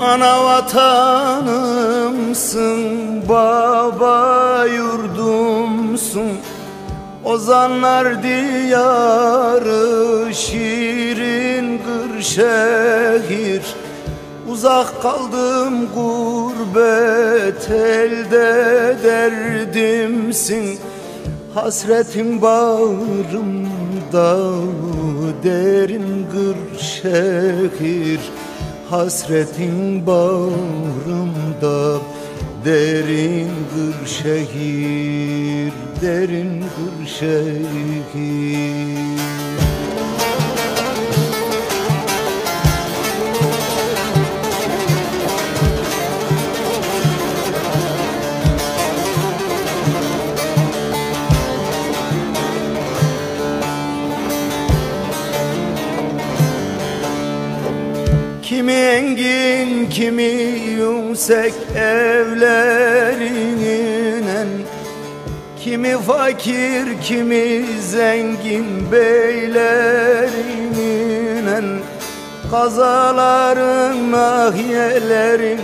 Ana vatanımsın, baba yurdumsun, ozanlar diyarı, şirin Kırşehir. Uzak kaldım gurbet elde, derdimsin, hasretin bağrımda, derin Kırşehir. Hasretin bağrımda, derin Kırşehir, derin Kırşehir. Kimi engin, kimi yüksek evlerinin, kimi fakir, kimi zengin beylerinin, kazaların, nahiyelerin,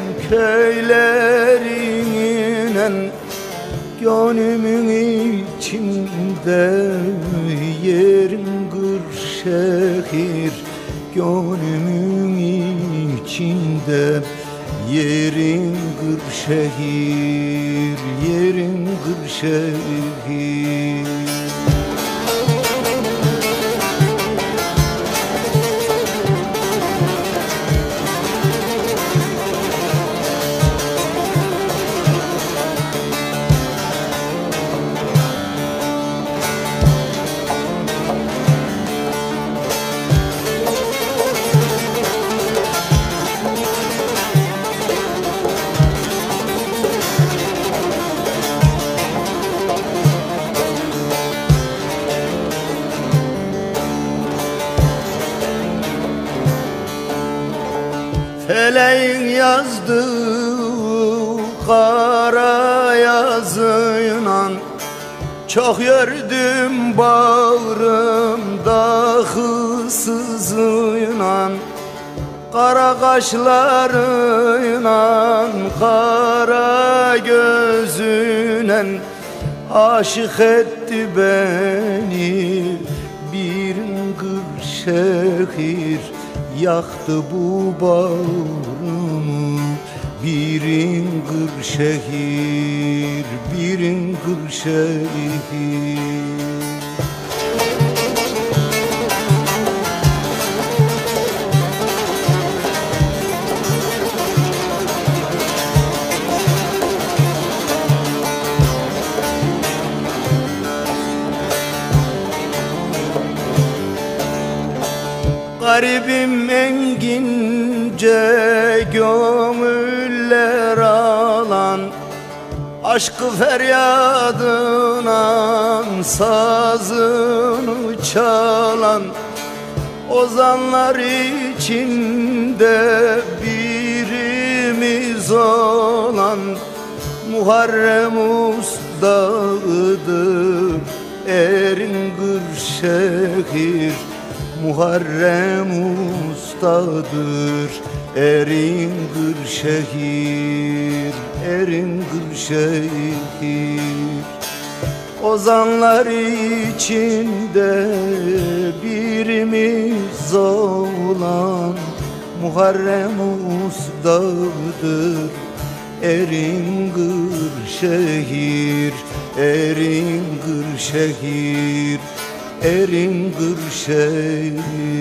köylerinin, gönlümün içinde yerin Kırşehir. Gönlümün içinde yerin Kırşehir, yerin Kırşehir. Feleğin yazdığı kara yazıyla, çok gördüm bağrımda hısızıyla, kara kaşlarıyla, kara gözüyle aşık etti beni bir Kırşehir. Yaktı bu bağrımı birin Kırşehir, birin Kırşehir. Garibim engince gönüller alan, aşkı feryadına sazını çalan, ozanlar içinde birimiz olan Muharrem Usta'dır erin Kırşehir. Muharrem Usta'dır erin Kırşehir, erin Kırşehir. Ozanlar içinde birimiz olan Muharrem Usta'dır erin Kırşehir, erin Kırşehir, erin Kırşehir.